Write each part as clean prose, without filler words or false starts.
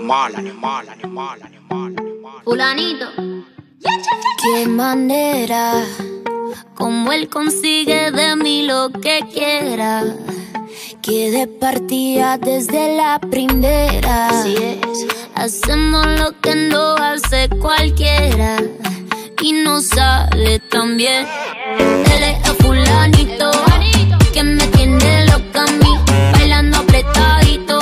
animal, animal, animal, animal, animal. Fulanito. Qué manera, como él consigue de mí lo que quiera. Que de partida desde la primera. Así es. Hacemos lo que no hace cualquiera y no sale tan bien. Él es el fulanito que me tiene loca a mí, bailando apretadito.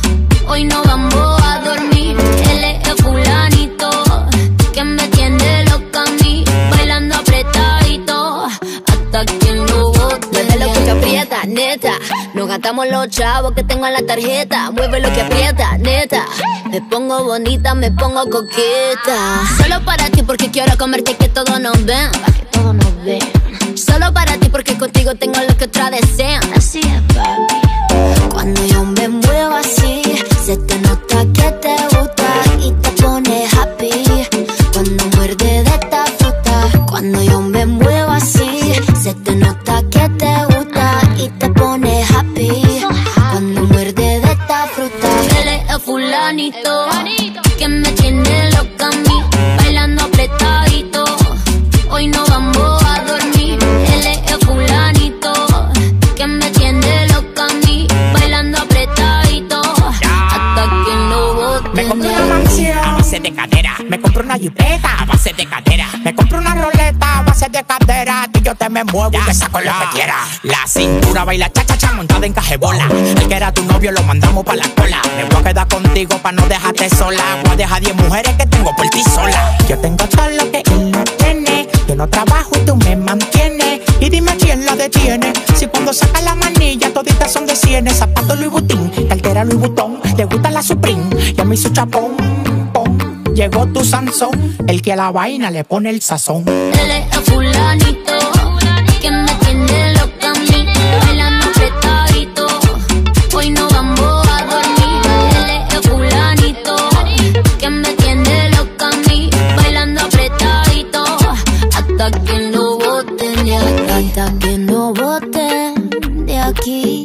Hoy no vamos a dormir. Él es el fulanito que me tiene loca a mí, bailando apretadito hasta que lo bote. Mueve lo que te aprieta, neta. Nos gastamos los chavos que tengo en la tarjeta. Mueve lo que aprieta, neta. Me pongo bonita, me pongo coqueta. Solo para ti porque quiero comerte que todos nos ven. Pa' que todos nos ven. Solo para ti porque contigo tengo lo que otras desean. Así es, papi. Cuando yo me muevo así, se te nota que te gusta y te pone happy. Cuando muerde de esta fruta. Cuando yo me muevo así, se te nota que te gusta y te pone happy. Cuando muerde de esta fruta. Él es el fulanito que me tiene loca a mí, bailando apretadito. Hoy no vamos a dormir. Él es el fulanito que me tiene loca a mí, bailando apretadito hasta que lo bote. Me compré una mansión a base de cadera. Me compré una jipeta a base de cadera. Me compré una roleta a base de cadera. Que yo te me muevo y te saco lo que quieras. La cintura baila cha-cha-cha montada en cajebola. El que era tu novio lo mandamos pa' la cola. Me voy a quedar contigo pa' no dejarte sola. Voy a dejar 10 mujeres que tengo por ti sola. Yo tengo todo lo que él no tiene. Yo no trabajo y tú me mantienes. Y dime quién la detiene. Si cuando saca la manilla toditas son de cienes. Zapato Louis Vuitton, cartera Louis Vuitton. Le gusta la Supreme y a mí su chapón, pom. Llegó tu Sansón, el que a la vaina le pone el sazón. Él es el fulanito que me tiene loca a mí, bailando apretadito. Hoy no vamos a dormir. Él es el fulanito que me tiene loca a mí, bailando apretadito hasta que no boten de aquí. Hasta que no boten de aquí.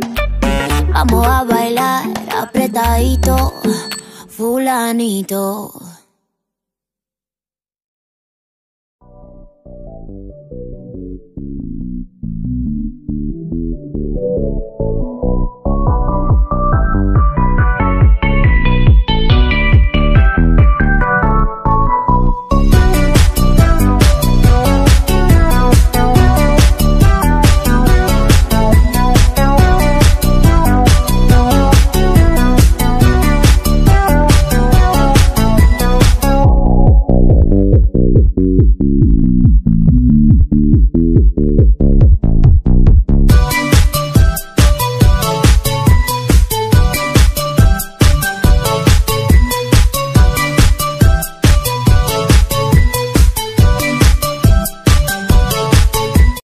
Vamos a bailar apretadito, fulanito.